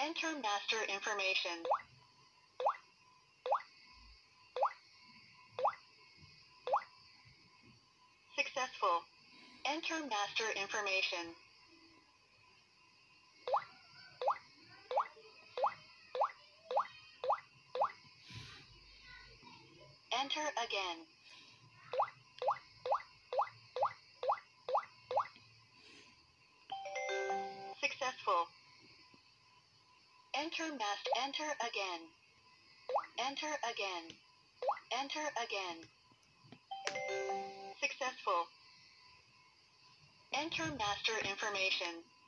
Enter master information. Successful. Enter master information. Enter again. Successful. Enter again. Enter again. Enter again. Successful. Enter master information.